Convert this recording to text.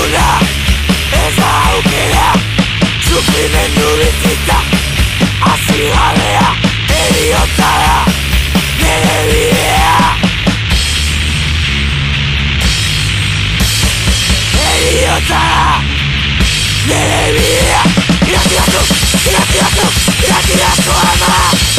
da ez da aukera, sufrimendu bizitza hasi gabea, heriotza da nire bidea. Heriotza da nire bidea. Iratirazu ama.